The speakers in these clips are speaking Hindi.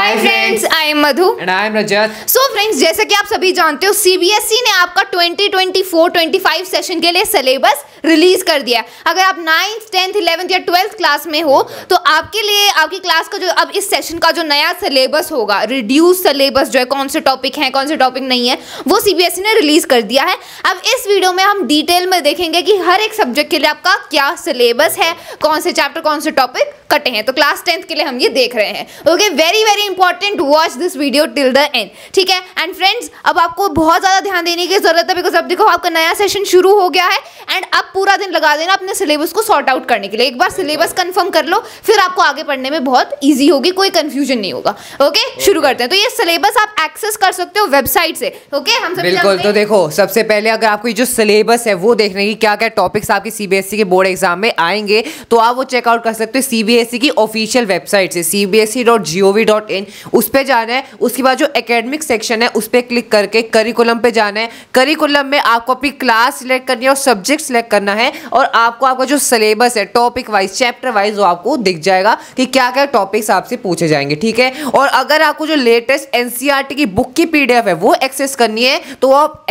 Hi friends, I am Madhu and I am Rajat. So friends, जैसे कि आप सभी जानते हो सीबीएसई ने आपका 2024-25 सेशन के लिए सिलेबस रिलीज कर दिया। अगर आप 9th, 10th, 11th या 12th क्लास में हो तो आपके लिए आपकी क्लास का जो अब इस सेशन का जो नया सिलेबस होगा, रिड्यूस सिलेबस जो है, कौन से टॉपिक हैं कौन से टॉपिक नहीं है, वो सीबीएसई ने रिलीज कर दिया है। अब इस वीडियो में हम डिटेल में देखेंगे कि हर एक सब्जेक्ट के लिए आपका क्या सिलेबस है, कौन से चैप्टर कौन से टॉपिक कटे हैं। तो क्लास 10th के लिए हम ये देख रहे हैं। Okay, very very important, watch this video till the end, ठीक है। एंड फ्रेंड्स, अब आपको बहुत ज्यादा ध्यान देने की जरूरत है, बिकॉज अब देखो आपका नया सेशन शुरू हो गया है एंड अब पूरा दिन लगा देना अपने सिलेबस को सॉर्ट आउट करने के लिए। एक बार सिलेबस कंफर्म कर लो, फिर आपको आगे पढ़ने में बहुत ईजी होगी, कोई कंफ्यूजन नहीं होगा। ओके, शुरू करते हैं। तो ये सिलेबस आप एक्सेस कर सकते हो वेबसाइट से। ओके, हम सब बिल्कुल। तो देखो, सबसे पहले अगर आपको ये जो सिलेबस है वो देखने की क्या क्या टॉपिक्स आपके सीबीएसई के बोर्ड एग्जाम में आएंगे, तो आप वो चेकआउट कर सकते हो सीबीएसई की ऑफिशियल वेबसाइट से, cbse.gov.in। उस पे जाना है। उसके बाद जो एकेडमिक सेक्शन है उस पे क्लिक करके करिकुलम पे जाना है। करिकुलम में आपको अपनी क्लास सिलेक्ट करनी है और सब्जेक्ट सिलेक्ट करना है, और आपको आपका जो सिलेबस है टॉपिक वाइज, चैप्टर वाइज, वो आपको दिख जाएगा कि क्या क्या टॉपिक्स आपसे पूछे जाएंगे, ठीक है। और अगर आपको जो लेटेस्ट एनसीईआरटी की बुक की पीडीएफ है वो एक्सेस करनी है, तो आप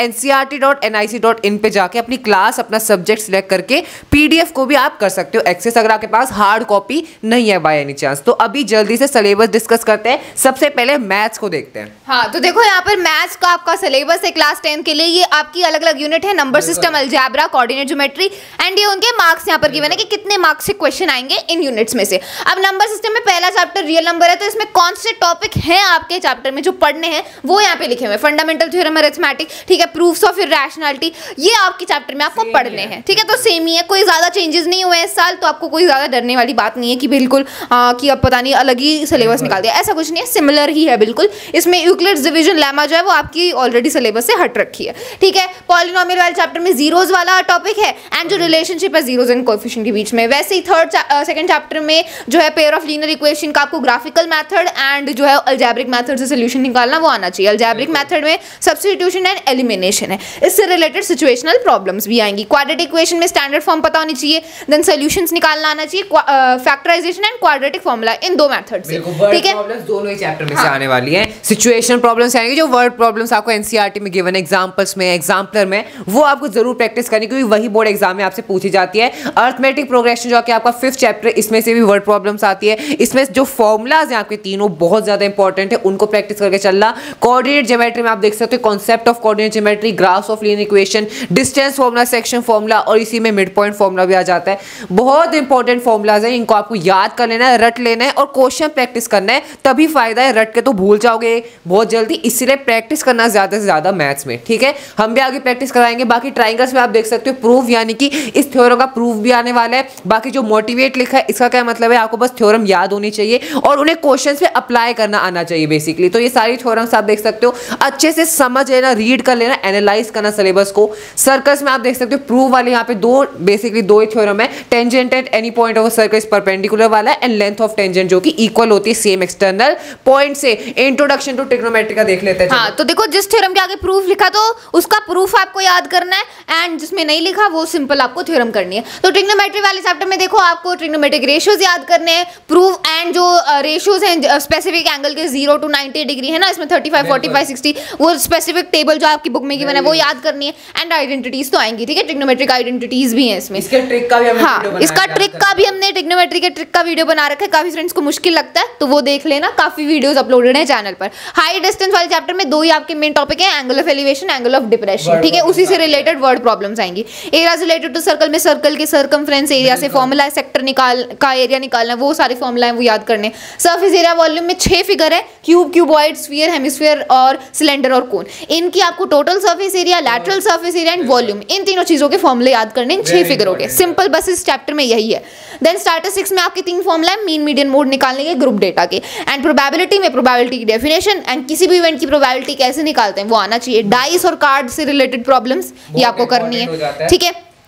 ncrt.nic.in पे जाके अपनी क्लास, अपना सब्जेक्ट सिलेक्ट करके पीडीएफ को भी आप कर सकते हो एक्सेस, अगर आपके पास हार्ड कॉपी नहीं है बाय एनी चांस। तो अभी जल्दी से सिलेबस डिस्कस करते हैं। सबसे पहले मैथ्स को देखते हैं। हाँ, तो देखो यहाँ पर मैथ्स का आपका सिलेबस है क्लास 10 के लिए। ये आपकी अलग अलग यूनिट है, number system, algebra, coordinate geometry, and ये उनके मार्क्स यहाँ पर गिवन है कि कितने मार्क्स से क्वेश्चन आएंगे इन यूनिट्स में से। अब नंबर सिस्टम में पहला चैप्टर रियल नंबर है, तो इसमें कौन से टॉपिक हैं आपके चैप्टर में जो पढ़ने हैं वो यहाँ पे लिखे हुए हैं। फंडामेंटल थ्योरम, अरिथमेटिक, ठीक है, प्रूफ्स ऑफ इरैशनैलिटी, ये आपके चैप्टर में आपको पढ़ने हैं, ठीक है। तो सेम ही है, कोई ज्यादा चेंजेस नहीं हुए इस साल, तो आपको कोई ज्यादा डरने वाली बात नहीं है कि बिल्कुल कि अब पता नहीं अलग ही सिलेबस निकाल दिया, ऐसा कुछ नहीं है, सिमिलर ही है बिल्कुल। इसमें यूक्लिड्स डिवीजन लेमा जो है वो आपकी ऑलरेडी सिलेबस से हट रखी है, ठीक है। पॉलिनोमियल वाले चैप्टर में जीरोस वाला टॉपिक है एंड जो रिलेशनशिप है जीरोस एंड कोएफिशिएंट के बीच में। वैसे ही सेकंड चैप्टर में जो है पेयर ऑफ लीनियर इक्वेशन का आपको ग्राफिकल मेथड एंड जो है अलजेब्रिक मेथड से सॉल्यूशन निकालना वो आना चाहिए। अलजेब्रिक मेथड में सब्स्टिट्यूशन एंड एलिमिनेशन है, इससे रिलेटेड सिचुएशनल प्रॉब्लम्स भी आएंगी। क्वाड्रेटिक इक्वेशन में स्टैंडर्ड फॉर्म पता होनी चाहिए, देन सॉल्यूशंस निकालना आना चाहिए, फैक्टराइजेशन एंड क्वाड्रेटिक फार्मूला, इन दो मेथड से, ठीक है। प्रॉब्लम्स दोनों ही चैप्टर में से आने वाली हैं। सिचुएशन प्रॉब्लम्स आएंगे, जो वर्ड प्रॉब्लम्स आपको एनसीईआरटी में गिवन एग्जांपल्स में, एग्जाम्पलर में, वो आपको जरूर प्रैक्टिस करनी, क्योंकि वही बोर्ड एग्जाम में आपसे पूछी जाती है। अरिथमेटिक प्रोग्रेशन जो कि आपका 5th चैप्टर, इसमें से भी वर्ड प्रॉब्लम्स आती है। इसमें जो फॉर्मूलाज हैं आपके तीनों बहुत ज्यादा इंपॉर्टेंट है, उनको प्रैक्टिस करके चलना। कोऑर्डिनेट ज्योमेट्री में आप देख सकते हो concept of coordinate geometry, graphs of linear equation, distance formula, section formula, और इसी में मिड पॉइंट फार्मूला भी आ जाता है। बहुत इंपॉर्टेंट फॉर्मूलाज हैं, इनको आपको याद कर लेना है, रट लेना है और क्वेश्चन प्रैक्टिस करना है, तभी फायदा है। रट के तो भूल जाओगे बहुत जल्दी, इसलिए प्रैक्टिस करना ज्यादा से ज्यादा मैथ्स में, ठीक है। हम भी आगे प्रैक्टिस कराएंगे। बाकी ट्राइंगल्स में आप देख सकते हो प्रूफ, यानी कि इस थ्योरम का प्रूफ भी आने वाला है। बाकी जो मोटिवेट लिखा है, इसका क्या मतलब है, आपको बस थ्योरम याद होनी चाहिए और उन्हें क्वेश्चंस पे अप्लाई करना आना चाहिए बेसिकली। तो ये सारी थ्योरम्स आप देख सकते हो, अच्छे से समझ लेना, रीड कर लेना, एनालाइज करना सिलेबस को। सर्कल्स में आप देख सकते हो प्रूफ वाले यहाँ पे बेसिकली दो ही थ्योरम है। Tangent at any point of a circle is perpendicular वाला है, एंड लेंथ ऑफ टेंजेंट जो कि इक्वल होती है सेम एक्सटर्नल पॉइंट से। इंट्रोडक्शन टू ट्रिग्नोमेट्री का देख लेते हैं। हाँ, तो देखो, जिस थ्योरम के आगे प्रूफ लिखा तो उसका प्रूफ आपको याद करना है, एंड जिसमें नहीं लिखा वो सिंपल आपको थ्योरम करनी है। तो ट्रिग्नोमेट्री वाले चैप्टर में देखो आपको ट्रिग्नोमेट्रिक रेशियोज याद करने हैं, प्रूफ एंड जो रेशियोज हैं स्पेसिफिक एंगल के 0 to 90 डिग्री है ना, इसमें 35, 45, 60, वो स्पेसिफिक टेबल जो आपकी बुक में गिवन है वो याद करनी है। एंड आइडेंटिटीज तो आएंगी, ठीक है, ट्रिग्नोमेट्रिक आइडेंटिटीज भी हैं इसमें। इसके ट्रिक का भी हमने ट्रिग्नोमेट्री के ट्रिक का वीडियो बना रखा है। काफी फ्रेंड्स को मुश्किल लगता है तो वो देख लेना, काफी वीडियोस अपलोडेड हैं चैनल पर। हाई डिस्टेंस वाले चैप्टर में दो ही आपके मेन टॉपिक है, angle of elevation, angle of depression, ठीक है। उसी से रिलेटेड वर्ड प्रॉब्लम्स आएंगी। एरिया रिलेटेड टू सर्कल में सर्कल के सर्कमफ्रेंस एरिया से फॉर्मूला है, सेक्टर का एरिया निकालना है, वो सारे फॉर्मूला है वो याद करने। सरफेस एरिया वॉल्यूम में 6 फिगर है, क्यूब, क्यूबॉइड, स्फीयर, हेमिस्फीयर और सिलेंडर और कोन। इनकी आपको total surface area, lateral surface area and volume, इन तीनों चीजों के फॉर्मूले याद करने इन 6 फिगरों के। सिंपल, बस इस चैप्टर में यही है। देन स्टैटिस्टिक्स में आपके 3 फॉर्मूला है, मीन, मीडियन, मोड निकालने के ग्रुप डेटा के। एंड प्रोबेबिलिटी में प्रोबेबिलिटी की डेफिनेशन एंड किसी भी इवेंट की प्रोबेबिलिटी कैसे निकालते हैं वो आना चाहिए। डाइस और कार्ड से रिलेटेड प्रॉब्लम्स ये आपको करनी है, ठीक है।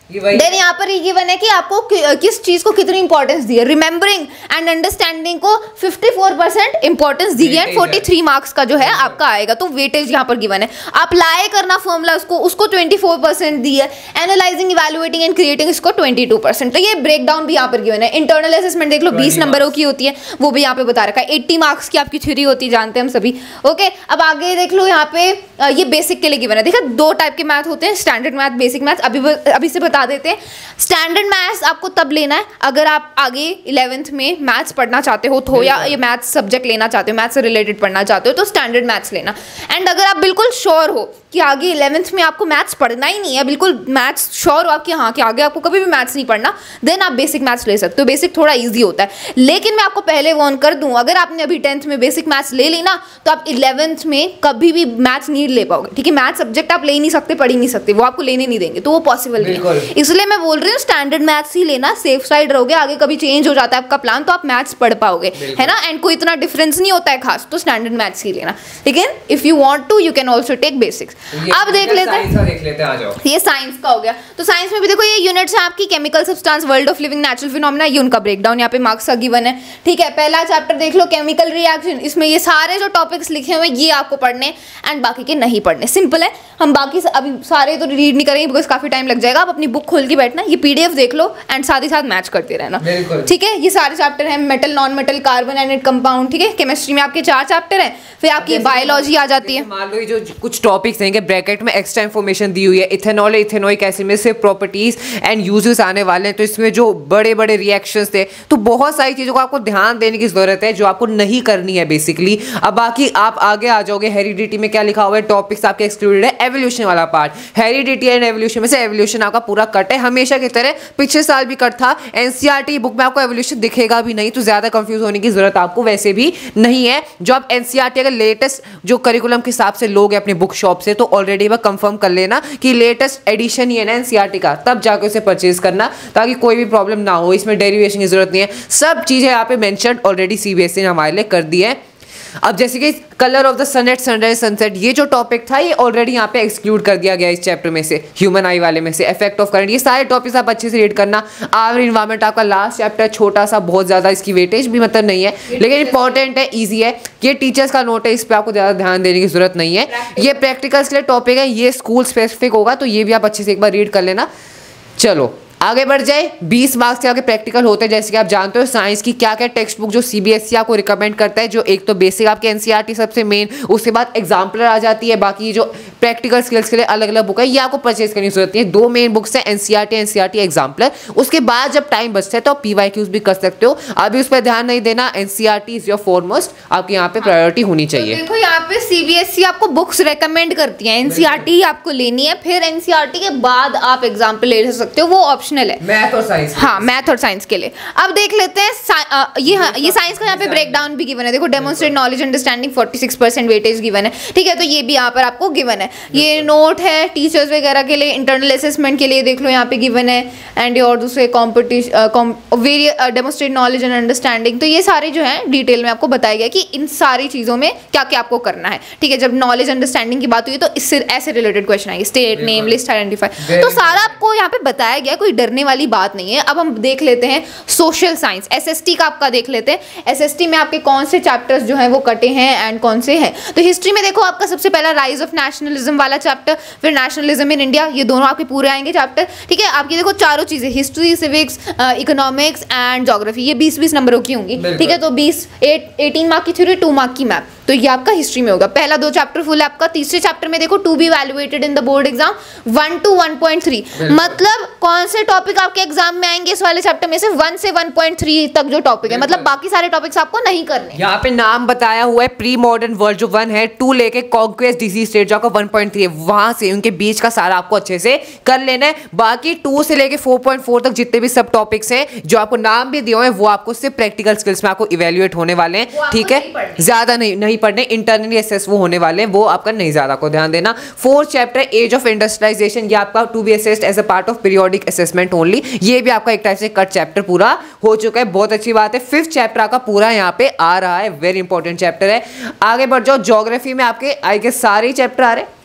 देन यहाँ पर ये गिवन है कि आपको किस चीज को कितनी इंपॉर्टेंस दी है। रिमेंबरिंग एंड अंडरस्टैंडिंग को 54% इंपॉर्टेंस दी है, 43 मार्क्स का जो है आपका आएगा। तो वेटेज यहाँ पर गिवन है। अप्लाई करना फॉर्मूला उसको 24% दी है। एनालाइजिंग, इवैल्यूएटिंग एंड क्रिएटिंग इसको 22%। तो ये ब्रेक डाउन भी यहाँ पर गिवन है। इंटरनल असेसमेंट देख लो 20 नंबरों की होती है, वो भी यहाँ पे बता रखा है। 80 मार्क्स की आपकी थ्योरी होती है, जानते हैं हम सभी। ओके, अब आगे देख लो यहाँ पे ये बेसिक के लिए गिवन है। देखा 2 टाइप के मैथ होते हैं, स्टैंडर्ड मैथ, बेसिक मैथ। अभी से बता देते हैं। स्टैंडर्ड मैथ्स आपको तब लेना है अगर आप आगे 11th में मैथ्स पढ़ना चाहते हो तो, या ये मैथ्स सब्जेक्ट लेना चाहते हो, मैथ्स से रिलेटेड पढ़ना चाहते हो तो स्टैंडर्ड मैथ्स लेना। एंड अगर आप बिल्कुल श्योर हो कि आगे 11th में आपको मैथ्स पढ़ना ही नहीं है, बिल्कुल मैथ्स श्योर हो आपके, हाँ कि आगे आपको कभी भी मैथ्स नहीं पढ़ना, देन आप बेसिक मैथ्स ले सकते हो। बेसिक थोड़ा ईजी होता है। लेकिन मैं आपको पहले वार्न कर दूं, अगर आपने अभी 10th में बेसिक मैथ्स ले ली ना तो आप 11th में कभी भी मैथ्स नहीं ले पाओगे। ठीक है, मैथ्स सब्जेक्ट आप ले ही नहीं सकते, पढ़ ही नहीं सकते, वो आपको लेने नहीं देंगे, तो वो पॉसिबल नहीं है। इसलिए मैं बोल रही हूँ स्टैंडर्ड मैथ्स ही लेना, सेफ साइड रहोगे। आगे कभी चेंज हो जाता है आपका प्लान तो आप मैथ्स पढ़ पाओगे, है ना। एंड कोई इतना डिफरेंस नहीं होता है खास, तो स्टैंडर्ड मैथ्स ही लेना। लेकिन if you want to you can also take basics. अब देख लेते हैं, आ जाओ। ये साइंस का हो गया। तो साइंस में भी देखो ये यूनिट्स है आपकी, chemical substance, world of living, natural phenomena, ये उनका ब्रेकडाउन यहाँ पे मार्क्स का गिवन है। ठीक है, पहला चैप्टर देख लो केमिकल रिएक्शन, इसमें ये सारे जो टॉपिक्स लिखे हुए ये आपको पढ़ने एंड बाकी के नहीं पढ़ने। सिंपल है, हम बाकी अभी सारे तो रीड नहीं करेंगे बिकॉज काफी टाइम लग जाएगा। आप अपनी बुक खोल के बैठना, ये पीडीएफ देख लो एंड साथ ही साथ मैच करते रहना। ठीक है, ये सारे चैप्टर हैं, metal, non metal, carbon and compound. ठीक है, केमिस्ट्री में आपके 4 चैप्टर हैं, फिर आपकी बायोलॉजी आ जाती है। मान लो ये जो कुछ टॉपिक्स हैं ब्रैकेट में एक्स्ट्रा इन्फॉर्मेशन दी हुई है, इथेनॉल, इथेनोइक एसिड में से प्रॉपर्टीज एंड यूजेस आने वाले हैं। तो इसमें जो बड़े बड़े रिएक्शंस थे, तो बहुत सारी चीजों को आपको ध्यान देने की जरूरत है जो आपको नहीं करनी है बेसिकली। अब बाकी आप आगे आ जाओगे। हेरिडिटी में क्या लिखा हुआ है, टॉपिक्स आपके एक्सक्लूडेड है। एवोल्यूशन वाला पार्ट, हेरिडिटी एंड एवोल्यूशन में से एवोल्यूशन आपका पूरा कट है, हमेशा की तरह। पिछले साल भी कट था। एनसीईआरटी बुक में आपको एवोल्यूशन दिखेगा भी नहीं, तो ज्यादा कंफ्यूज होने की जरूरत आपको वैसे भी नहीं है। जो आप एनसीईआरटी अगर लेटेस्ट जो करिकुलम के हिसाब से लोगे अपनी बुक शॉप से, तो ऑलरेडी वह कंफर्म कर लेना कि लेटेस्ट एडिशन ही है ना एनसीईआरटी का, तब जाकर उसे परचेज करना ताकि कोई भी प्रॉब्लम ना हो। इसमें डेरिवेशन की जरूरत नहीं है, सब चीजें यहाँ पे मेंशन ऑलरेडी सीबीएसई ने हमारे लिए कर दी है। अब जैसे कि colour of the sun at sunrise sunset, ये जो टॉपिक था ये ऑलरेडी यहाँ पे एक्सक्लूड कर दिया गया इस चैप्टर में से, ह्यूमन आई वाले में से, इफेक्ट ऑफ करंट, ये सारे टॉपिक्स आप अच्छे से रीड करना। आवर इन्वायरमेंट आपका लास्ट चैप्टर, छोटा सा, बहुत ज्यादा इसकी वेटेज भी मतलब नहीं है, लेकिन इंपॉर्टेंट है, ईजी है। ये टीचर्स का नोट है, इस पर आपको ज्यादा ध्यान देने की जरूरत नहीं है। ये प्रैक्टिकल्स के लिए टॉपिक है, ये स्कूल स्पेसिफिक होगा, तो ये भी आप अच्छे से एक बार रीड कर लेना। चलो आगे बढ़ जाए। 20 मार्क्स के आगे प्रैक्टिकल होते हैं, जैसे कि आप जानते हो साइंस की क्या क्या टेक्स्ट बुक जो सीबीएसई आपको रिकमेंड करता है, जो एक तो बेसिक आपके एनसीईआरटी सबसे मेन, उसके बाद एग्जाम्पलर आ जाती है, बाकी जो प्रैक्टिकल स्किल्स के लिए अलग अलग बुक है ये आपको परचेज करने की जरूरत नहीं है। 2 मेन बुक्स है, एनसीईआरटी एग्जाम्पलर। उसके बाद जब टाइम बचता है तो आप पीवाईक्यूज भी कर सकते हो, अभी उस पर ध्यान नहीं देना। एनसीईआरटी इज योर फॉरमोस्ट, आपकी यहाँ पे प्रायोरिटी होनी चाहिए। देखो यहाँ पे सीबीएसई आपको बुक्स रेकमेंड करती है, एनसीईआरटी आपको लेनी है, फिर एनसीईआरटी के बाद आप एग्जाम्पल ले सकते हो, वो ऑप्शनल है। मैथ और साइंस, हाँ मैथ और साइंस के लिए। अब देख लेते हैं ये साइंस का यहाँ पे ब्रेकडाउन भी गिवन है। देखो demonstrate knowledge understanding 46% weightage given है। ठीक है, तो ये भी यहाँ पर आपको गिवन है। ये नोट है टीचर्स वगैरह के लिए, इंटरनल असेसमेंट के लिए देख लो यहाँ पे गिवन है। एंड और दूसरे competition demonstrate knowledge and understanding, तो ये सारे जो है डिटेल में आपको बताया गया कि इन सारी चीज़ों में क्या क्या आपको करना है। ठीक है, जब नॉलेज अंडरस्टैंडिंग की बात हुई तो इससे ऐसे रिलेटेड क्वेश्चन आएंगे, स्टेट, नेम, लिस्ट, आइडेंटिफाई, तो सारा आपको यहाँ पे बताया गया, कोई डरने वाली बात नहीं है। अब हम देख लेते हैं सोशल साइंस, एसएसटी का आपका देख लेते हैं। एसएसटी में आपके कौन से चैप्टर्स जो हैं वो कटे हैं एंड कौन से हैं। तो हिस्ट्री में देखो आपका सबसे पहला राइज ऑफ नेशनलिज्म वाला चैप्टर, फिर नेशनलिज्म इन इंडिया, ये दोनों आपके पूरे आएंगे चैप्टर। ठीक है, आपकी देखो चारों चीजें, history, civics, economics and geography, ये 20-20 नंबरों की होंगी। ठीक है, तो 18 मार्क की थ्योरी, 2 मार्क की मैप, तो ये आपका हिस्ट्री में होगा। पहला 2 चैप्टर फुल है आपका। तीसरे चैप्टर में देखो to be evaluated in the board exam 1 to 1.3, मतलब कौन से टॉपिक आपके एग्जाम में आएंगे इस वाले चैप्टर में से 1 से 1.3 तक जो टॉपिक है, मतलब बाकी सारे टॉपिक्स आपको नहीं करने। यहाँ पे नाम बताया हुआ है प्री मॉडर्न वर्ल्ड जो 1 है, 2 लेके कॉन्क्वेस्ट डिजीज स्टेट जो आपका 1.3 है, वहां से उनके बीच का सारा आपको अच्छे से कर लेना है। बाकी 2 से लेके 4.4 तक जितने भी सब टॉपिक्स हैं जो आपको नाम भी दिए हुए हैं वो आपको सिर्फ प्रैक्टिकल स्किल्स में आपको इवेल्युएट होने वाले हैं। ठीक है, ज्यादा नहीं पढ़ने, इंटरनली असेस वो होने वाले हैं, वो आपका नहीं ज्यादा को ध्यान देना। 4th chapter as of industrialisation, ये आपका to be assessed as a part of periodic assessment only, ये भी आपका एक टाइप से कट चैप्टर पूरा हो चुका है, बहुत अच्छी बात है। 5th चैप्टर आपका पूरा यहाँ पे आ रहा है, वेरी इंपॉर्टेंट चैप्टर है। आगे बढ़ जाओ, ज्योग्राफी में आपके आई के सारे चैप्टर आ रहे हैं।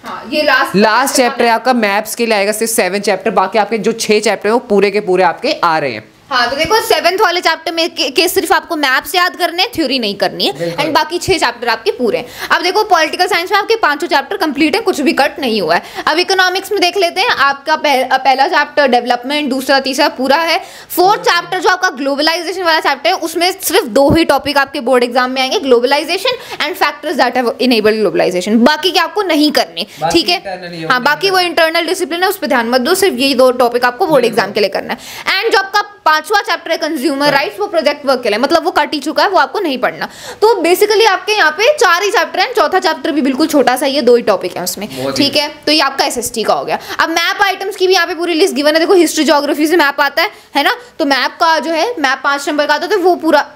हाँ, ये लास्ट चैप्टर आपका मैप्स के लिए आएगा, सिर्फ 7 चैप्टर, बाकी आपके जो 6 चैप्टर है वो पूरे के पूरे आपके आ रहे हैं। हाँ, तो देखो 7th वाले चैप्टर में के सिर्फ आपको मैप्स याद करने हैं, थ्योरी नहीं करनी है, एंड बाकी 6 चैप्टर आपके पूरे हैं। अब देखो पॉलिटिकल साइंस में आपके 5 चैप्टर कंप्लीट है, कुछ भी कट नहीं हुआ है। अब इकोनॉमिक्स में देख लेते हैं, आपका पहला चैप्टर डेवलपमेंट, दूसरा तीसरा पूरा है। 4th चैप्टर जो आपका ग्लोबलाइजेशन वाला चैप्टर है, उसमें सिर्फ 2 ही टॉपिक आपके बोर्ड एग्जाम में आएंगे, globalisation and factors that have enabled globalisation. बाकी के आपको नहीं करने, ठीक है। हाँ, बाकी वो इंटरनल डिसिप्लिन है, उस पर ध्यान मत दो, सिर्फ यही 2 टॉपिक आपको बोर्ड एग्जाम के लिए करना है। एंड जो आपका 5वां चैप्टर है कंज्यूमर राइट्स, वो प्रोजेक्ट वर्क के लिए, मतलब वो कट ही चुका है, वो आपको नहीं पढ़ना। तो बेसिकली आपके यहाँ पे 4 ही चैप्टर हैं, 4था चैप्टर भी बिल्कुल छोटा सा ही है, 2 ही टॉपिक है उसमें, ठीक है। तो ये आपका एसएसटी का हो गया। अब मैप आइटम्स की भी यहाँ पे पूरी लिस्ट गिवन है। देखो हिस्ट्री ज्योग्राफी से मैप आता है ना, तो मैप का जो है मैप 5 नंबर का आता है, तो वो पूरा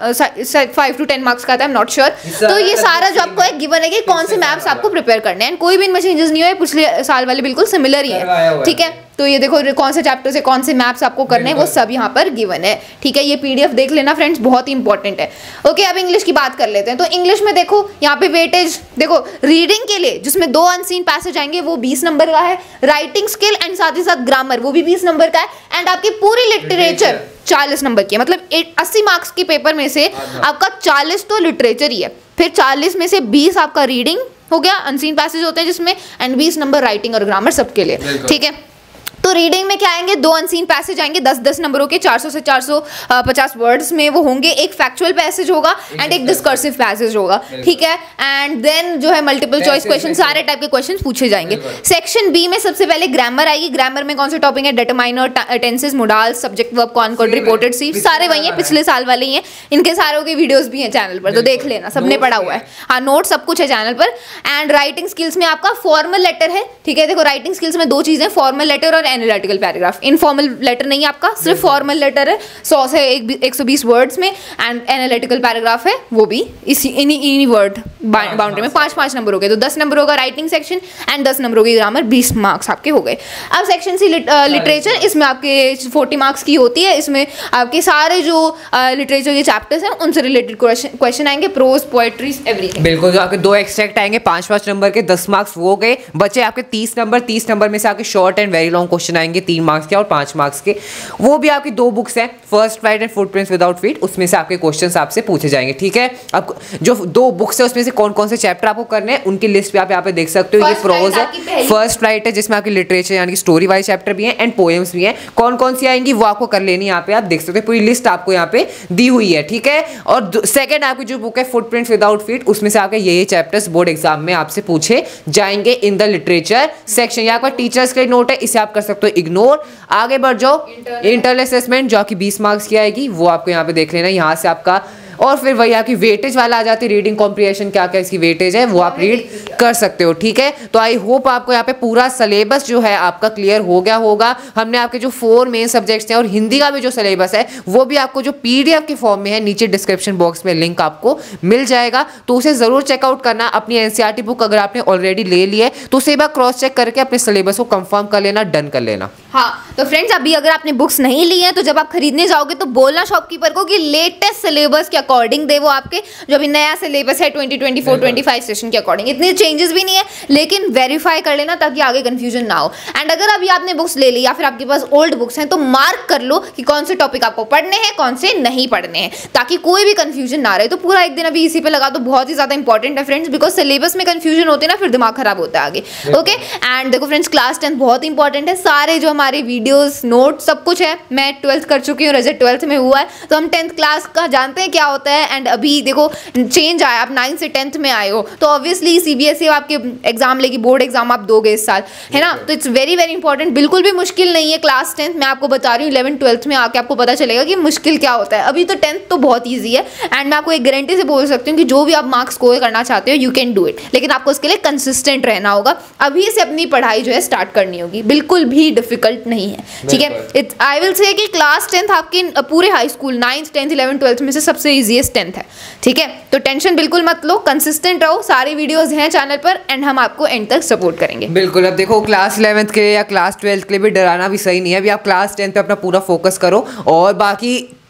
5 to 10 मार्क्स का आता है, नॉट श्योर। तो ये सारा जो आपको गिवन है कि कौन से मैप्स आपको प्रिपेयर करने हैं, कोई भी इनमें चेंजेस नहीं हुए, पिछले साल वाले बिल्कुल सिमिलर ही है, ठीक है। तो ये देखो कौन से चैप्टर से कौन से मैप्स आपको करने हैं, वो सब यहाँ पर गिवन है, ठीक है। ये पीडीएफ देख लेना फ्रेंड्स, बहुत ही इंपॉर्टेंट है। ओके, अब इंग्लिश की बात कर लेते हैं। तो इंग्लिश में देखो यहाँ पे वेटेज देखो, रीडिंग के लिए जिसमें 2 अनसीन पैसेज आएंगे वो 20 नंबर का है, राइटिंग स्किल एंड साथ ही साथ ग्रामर वो भी 20 नंबर का है, एंड आपकी पूरी लिटरेचर 40 नंबर की है। मतलब 80 मार्क्स के पेपर में से आपका 40 तो लिटरेचर ही है, फिर 40 में से 20 आपका रीडिंग हो गया, अनसीन पैसेज होते हैं जिसमें, एंड 20 नंबर राइटिंग और ग्रामर सबके लिए, ठीक है। तो रीडिंग में क्या आएंगे, 2 अनसीन पैसेज आएंगे 10-10 नंबरों के, 400 से 450 वर्ड्स में वो होंगे, एक फैक्चुअल पैसेज होगा एंड एक डिस्कर्सिव पैसेज होगा, ठीक है। एंड देन जो है मल्टीपल चॉइस क्वेश्चन, सारे टाइप के क्वेश्चन पूछे जाएंगे। सेक्शन बी में सबसे पहले ग्रामर आएगी। ग्रामर में कौन से टॉपिक है, determiner, tenses, modals, subject, verb, concord, reported, सी, सारे वही हैं, पिछले साल वाले ही हैं। इनके सारों के वीडियोस भी हैं चैनल पर, तो देख लेना, सबने पढ़ा हुआ है। हाँ, नोट सब कुछ है चैनल पर। एंड राइटिंग स्किल्स में आपका फॉर्मल लेटर है, ठीक है। देखो राइटिंग स्किल्स में 2 चीजें, फॉर्मल लेटर और एनालिटिकल पैराग्राफ। इनफॉर्मल लेटर नहीं है आपका, सिर्फ फॉर्मल लेटर है 100 से 120 वर्ड्स में, एंड एनालिटिकल पैराग्राफ है वो भी इन्हीं वर्ड बाउंड्री में 5-5 नंबर हो गए। तो 10 नंबरों का राइटिंग सेक्शन एंड 10 नंबरों की ग्रामर, 20 मार्क्स आपके हो गए। अब सेक्शन सी लिटरेचर, इसमें आपके 40 मार्क्स की होती है। इसमें आपके सारे जो लिटरेचर के चैप्टर्स हैं उनसे रिलेटेड क्वेश्चन आएंगे, प्रोज, पोएट्री, एवरीथिंग। बिल्कुल, जो आपके 2 एक्सट्रैक्ट आएंगे 5-5 नंबर के, 10 मार्क्स वो गए, बचे आपके 30 नंबर। 30 नंबर में से आपके short and very long question आएंगे 3 मार्क्स के और 5 मार्क्स के। वो भी आपकी 2 बुक्स हैं, first flight and footprints without feet, उसमें से आपके क्वेश्चंस आपसे पूछे जाएंगे, ठीक है। अब जो 2 बुक्स है उसमें से कौन कौन से चैप्टर आपको करने हैं उनकी लिस्ट भी आप यहाँ पे देख सकते हो। ये प्रोज है, फर्स्ट फ्लाइट है जिसमें आपकी लिटरेचर यानी कि स्टोरी वाइज चैप्टर भी है एंड पोएम्स भी हैं। कौन कौन सी आएंगी वो आपको कर लेनी, यहाँ पे आप देख सकते हो, पूरी लिस्ट आपको यहाँ पे दी हुई है, ठीक है। और सेकंड आपकी जो बुक है फुटप्रिंट्स विदाउट फीट, उसमें से आपके ये चैप्टर्स बोर्ड एग्जाम में आपसे पूछे जाएंगे इन द लिटरेचर सेक्शन। यहाँ पर टीचर्स के नोट है, इसे आप कर सकते हो इग्नोर। आगे बढ़ जाओ, इंटरनल असेसमेंट जो आपकी 20 मार्क्स की आएगी वो आपको यहाँ पे देख लेना, यहाँ से आपका। और फिर वही आपकी वेटेज वाला आ जाती है, रीडिंग कॉम्प्रिहेंशन क्या क्या इसकी वेटेज है वो आप रीड कर सकते हो, ठीक है। तो आई होप आपको यहाँ पे पूरा सिलेबस जो है आपका क्लियर हो गया होगा। हमने आपके जो 4 मेन सब्जेक्ट्स हैं और हिंदी का भी जो सिलेबस है वो भी आपको जो पीडीएफ के फॉर्म में है, नीचे डिस्क्रिप्शन बॉक्स में लिंक आपको मिल जाएगा, तो उसे जरूर चेकआउट करना। अपनी एनसीईआरटी बुक अगर आपने ऑलरेडी ले ली है तो उसे एक बार क्रॉस चेक करके अपने सिलेबस को कंफर्म कर लेना, डन कर लेना। हाँ, तो फ्रेंड्स अभी अगर आपने बुक्स नहीं ली है तो जब आप खरीदने जाओगे तो बोलना शॉपकीपर को कि लेटेस्ट सिलेबस के अकॉर्डिंग दे वो आपके, जो अभी नया सिलेबस है 2024-25 सेशन के अकॉर्डिंग। इतने चेंजेस भी नहीं है, लेकिन वेरीफाई कर लेना ताकि आगे कंफ्यूजन ना हो। एंड अगर अभी आपने बुक्स ले ली या फिर आपके पास ओल्ड बुक्स हैं तो मार्क कर लो कि कौन से टॉपिक आपको पढ़ने हैं, कौन से नहीं पढ़ने हैं, ताकि कोई भी कंफ्यूजन ना रहे। तो पूरा एक दिन अभी इसी पे लगा दो, बहुत ही ज्यादा इंपॉर्टेंट है फ्रेंड्स, बिकॉज सिलेबस में कंफ्यूजन होते हैं ना फिर दिमाग खराब होता है आगे। ओके, एंड देखो फ्रेंड्स क्लास 10 बहुत इंपॉर्टेंट है। सारे जो हमारे वीडियोस, नोट सब कुछ है। मैं 12th कर चुकी हूँ, रजत 12th में हुआ है, तो हम 10th क्लास का जानते हैं क्या होता है। एंड अभी देखो चेंज आया, आप 9th से 10th में आए हो, तो ऑब्वियसली सीबीएसई आपके एग्जाम लेगी, बोर्ड एग्जाम आप दोगे इस साल, है ना। तो इट्स वेरी वेरी इंपॉर्टेंट, बिल्कुल भी मुश्किल नहीं है क्लास 10th। मैं आपको बता रही हूँ 11th 12th में आके आपको पता चलेगा कि मुश्किल क्या होता है। अभी तो 10th तो बहुत ईजी है, एंड मैं आपको एक गारंटी से बोल सकती हूँ कि जो भी आप मार्क्स स्कोर करना चाहते हो यू कैन डू इट, लेकिन आपको उसके लिए कंसिस्टेंट रहना होगा। अभी से अपनी पढ़ाई जो है स्टार्ट करनी होगी, बिल्कुल भी डिफिकल्ट नहीं है, ठीक है। आई विल से कि क्लास 10th आपकी पूरे high school 9th 10th 11th 12th में से सबसे ईजीएस्ट 10th है, ठीक है। तो टेंशन बिल्कुल मत लो, कंसिस्टेंट रहो, सारी वीडियोस हैं चैनल पर एंड हम आपको एंड तक सपोर्ट करेंगे। बिल्कुल, अब देखो क्लास 11th के या क्लास 12th के लिए भी डराना भी सही नहीं है। अभी आप क्लास 10th पे अपना पूरा फोकस करो और बाकी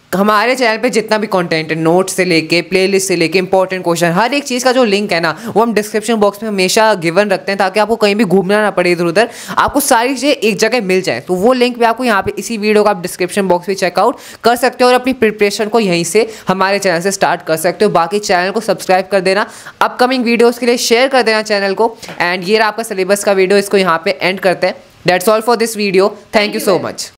हमारे चैनल पे जितना भी कंटेंट है, नोट्स से लेके प्लेलिस्ट से लेके इंपॉर्टेंट क्वेश्चन, हर एक चीज़ का जो लिंक है ना वो हम डिस्क्रिप्शन बॉक्स में हमेशा गिवन रखते हैं, ताकि आपको कहीं भी घूमना ना पड़े इधर उधर, आपको सारी चीज़ें एक जगह मिल जाए। तो वो लिंक भी आपको यहाँ पे इसी वीडियो का आप डिस्क्रिप्शन बॉक्स में चेकआउट कर सकते हो और अपनी प्रिपरेशन को यहीं से हमारे चैनल से स्टार्ट कर सकते हो। बाकी चैनल को सब्सक्राइब कर देना, अपकमिंग वीडियोज़ के लिए शेयर कर देना चैनल को। एंड ये रहा आपका सिलेबस का वीडियो, इसको यहाँ पे एंड करते हैं। That's all for this video, thank you so much.